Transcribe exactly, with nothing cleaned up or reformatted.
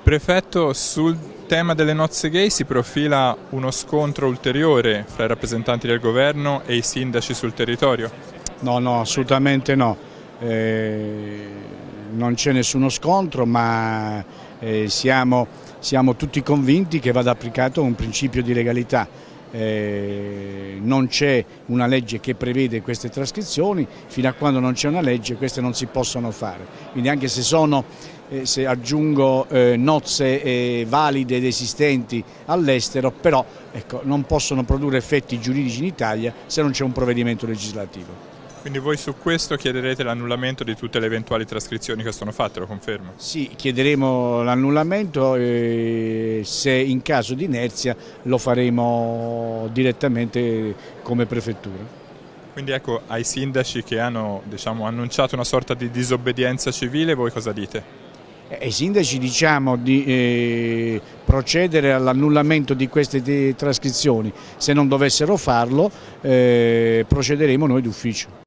Prefetto, sul tema delle nozze gay si profila uno scontro ulteriore fra i rappresentanti del governo e i sindaci sul territorio? No, no, assolutamente no. Eh, non c'è nessuno scontro, ma eh, siamo, siamo tutti convinti che vada applicato un principio di legalità. Eh, non c'è una legge che prevede queste trascrizioni, fino a quando non c'è una legge queste non si possono fare. Quindi anche se sono, eh, se aggiungo eh, nozze eh, valide ed esistenti all'estero, però ecco, non possono produrre effetti giuridici in Italia se non c'è un provvedimento legislativo. Quindi voi su questo chiederete l'annullamento di tutte le eventuali trascrizioni che sono fatte, lo confermo? Sì, chiederemo l'annullamento e se in caso di inerzia lo faremo direttamente come prefettura. Quindi ecco, ai sindaci che hanno, diciamo, annunciato una sorta di disobbedienza civile, voi cosa dite? Ai sindaci diciamo di eh, procedere all'annullamento di queste trascrizioni, se non dovessero farlo eh, procederemo noi d'ufficio.